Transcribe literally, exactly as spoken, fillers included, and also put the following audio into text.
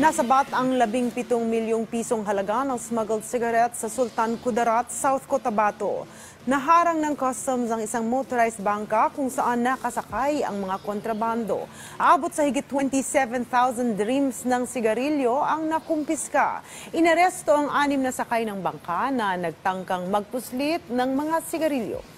Nasabat ang labing pitong milyong pisong halaga ng smuggled cigarettes sa Sultan Kudarat, South Cotabato. Naharang ng customs ang isang motorized bangka kung saan nakasakay ang mga kontrabando. Aabot sa higit twenty-seven thousand reams ng sigarilyo ang nakumpiska. Inaresto ang anim na sakay ng bangka na nagtangkang magpuslit ng mga sigarilyo.